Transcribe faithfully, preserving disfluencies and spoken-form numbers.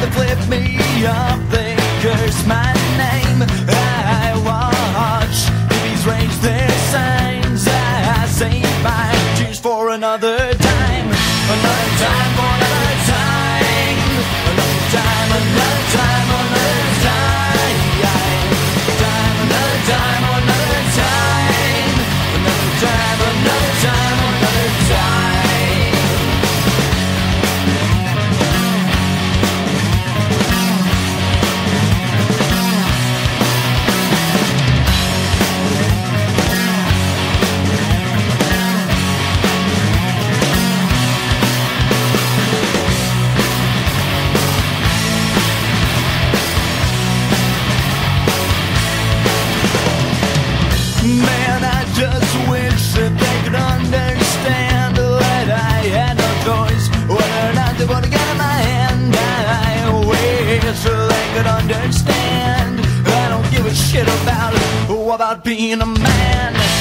flip me up, they curse my name. I watch T Vs raise their signs. I save my tears for another time. Another time for another time. Another time, another time, another time. Time, another time, another time. Another time, another time, another time. Man, I just wish that they could understand that I had no choice whether or not they want to get in my hand. I wish that they could understand I don't give a shit about, about being a man.